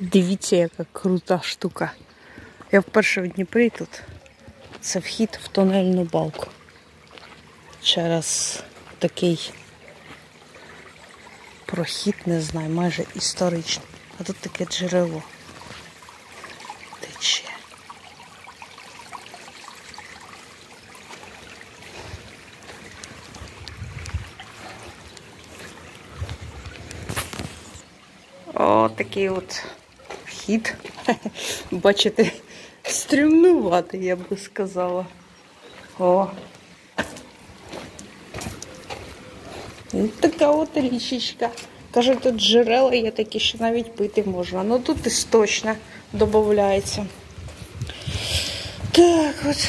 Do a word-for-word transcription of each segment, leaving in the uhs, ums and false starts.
Дивіться, яка крута штука. Я вперше в Дніпрі тут. Це вхід в тунельну балку. Через такий прохід, не знаю, майже історичний. А тут таке джерело тече. О, такий от вхід. Бачите, стрімнуватий, я би сказала. О. І така от річечка. Каже, тут джерела є такі, що навіть пити можна. Ну тут істочна додається. Так от.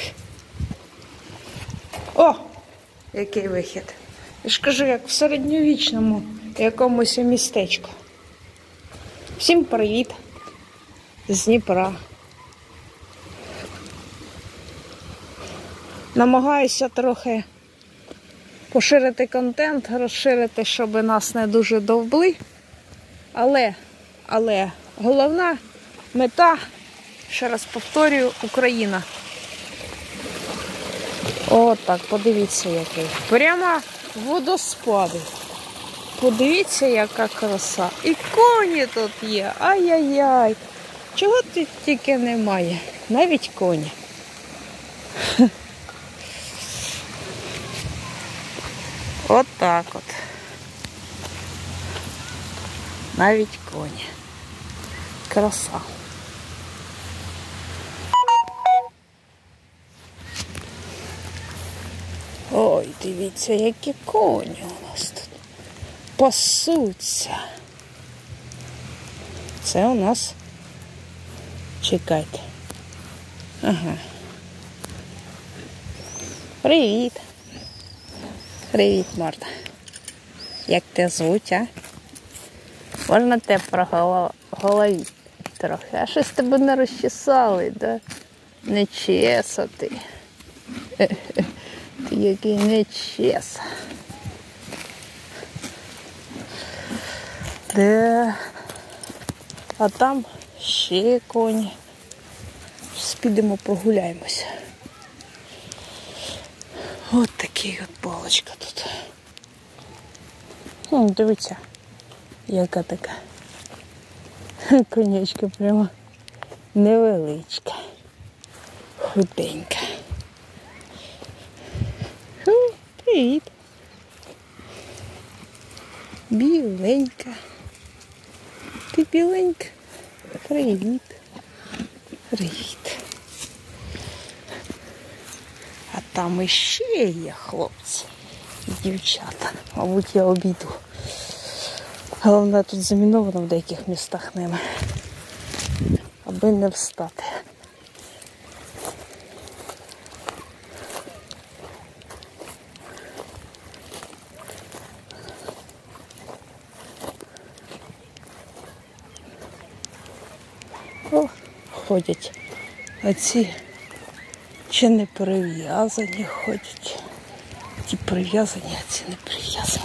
О! Який вихід. Я ж кажу, як в середньовічному якомусь містечку. Всім привіт з Дніпра. Намагаюся трохи поширити контент, розширити, щоб нас не дуже довбли. Але, але головна мета, ще раз повторюю, Україна. О, так, подивіться який. Прямо водоспади. Подивіться, яка краса. І коні тут є. Ай-яй-яй. Чого тут тільки немає? Навіть коні. От так от. Навіть коні. Краса. Ой, дивіться, які коні у нас тут. Пасуться. Це у нас... Чекайте. Ага. Привіт. Привіт, Марта. Як тебе звуть, а? Можна тебе проголовити трохи? А щось тебе не розчесали, да? Не чеса ти. Ти який не чеса. Де? А там ще коні. Підемо прогуляємося. От такий от балочка тут. О, дивіться, яка така конячка прямо невеличка, худенька. Ху, привіт. Біленька. Ти біленька? Привіт. Привіт. А там іще є хлопці і дівчата. Мабуть, я обійду. Головне, тут заміновано в деяких містах ними. Аби не встати. О, ходять. Оці чи не прив'язані ходять. Ті прив'язані, а ці не прив'язані.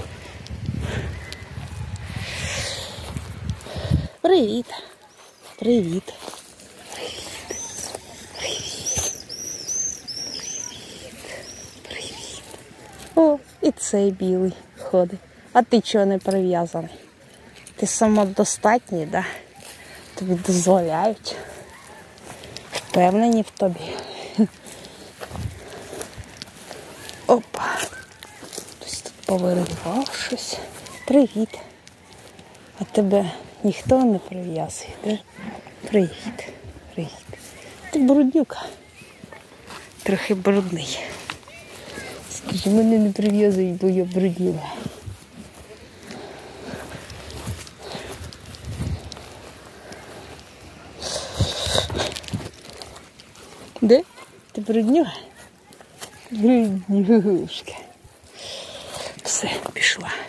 Привіт. Привіт. Привіт. Привіт. Привіт. О, і цей білий ходить. А ти чого не прив'язаний? Ти самодостатній, да? Тобі дозволяють. Впевнені в тобі. Опа. Хтось тут повиривав щось. Привіт. А тебе ніхто не прив'язує, да? Привіт. Привіт. Ти бруднюка. Трохи брудний. Скажи, мене не прив'язують, бо я бруднюка. Де? Ти бруднюга? Бруднюшка. Все, пішла.